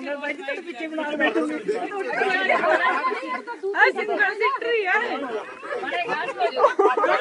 मैं भाई तेरे पीछे बना के बैठूंगी सिंगल सिक्टर ही है